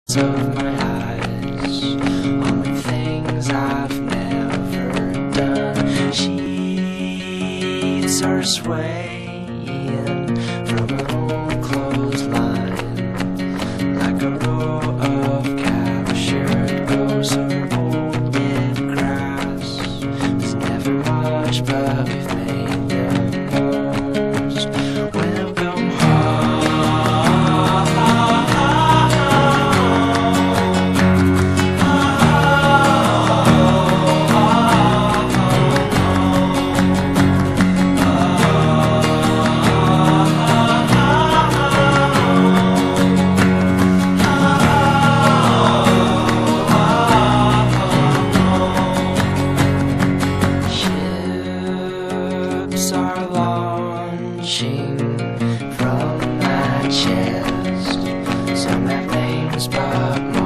of my eyes on the things I've never done. Sheets are swaying from an old clothesline like a row of captured ghosts or old dead grass. There's never much, but we've made the most. Welcome home. Are launching from my chest. Some have names, but